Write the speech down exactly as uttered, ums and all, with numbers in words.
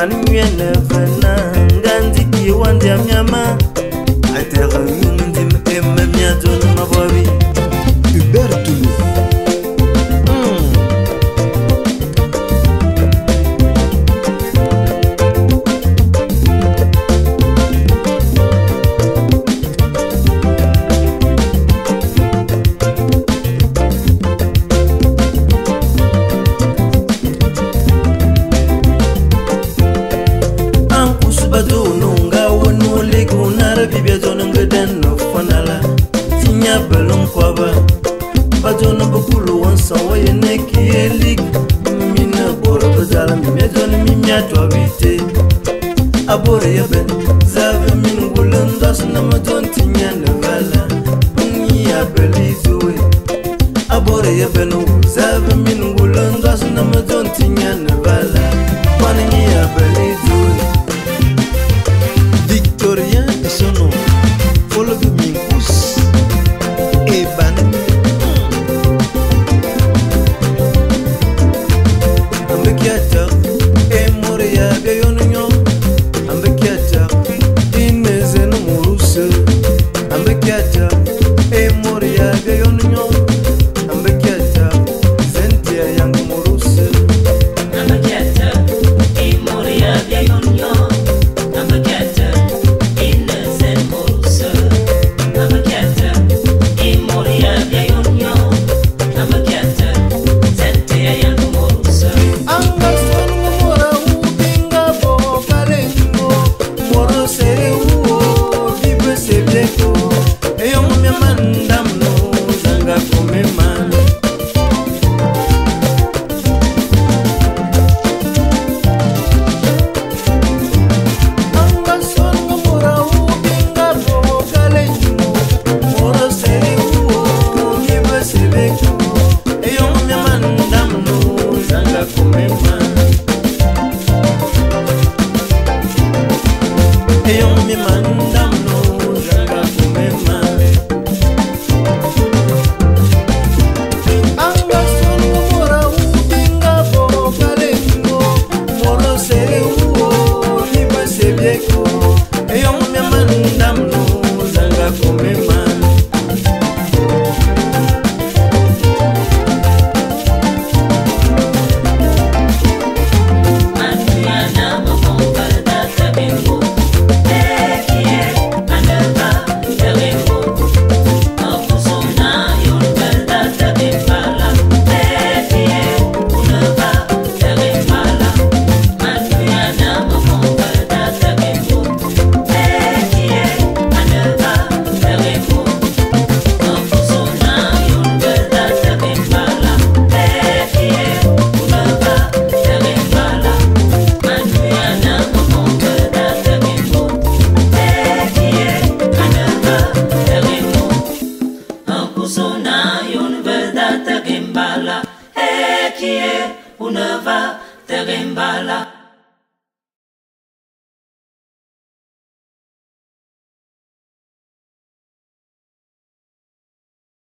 Manuel Fena, Gandhi, Kiwandi, Amyama, I tell you, Mia, John, my boy, Hubert Toulou. Bibia zona ngadan no fanala tinya belon kwaba bazona bukulu wansa waye neki elik mina boro bazala mi zona mi mya twabite abore yaben zave min gulanda sna mazon tinya navala ni abelizoe abore yaben zave min gulanda sna mazon tinya navala kwani abelizoe Victorien et son nom, follow the mingus et ban. Ambekiata et Moria Gayonio, Ambekiata, Inezen Moruse, Ambekiata et Moria Gayonio, Ambekiata, Zentia Yang Moruse, Ambekiata et Moria Gayonio, Ambekiata. Una va, te rimbala.